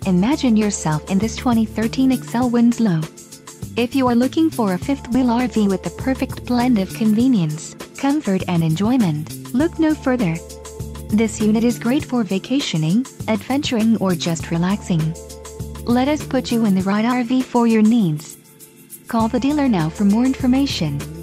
Imagine yourself in this 2013 Excel Winslow. If you are looking for a fifth-wheel RV with the perfect blend of convenience, comfort and enjoyment, look no further. This unit is great for vacationing, adventuring or just relaxing. Let us put you in the right RV for your needs. Call the dealer now for more information.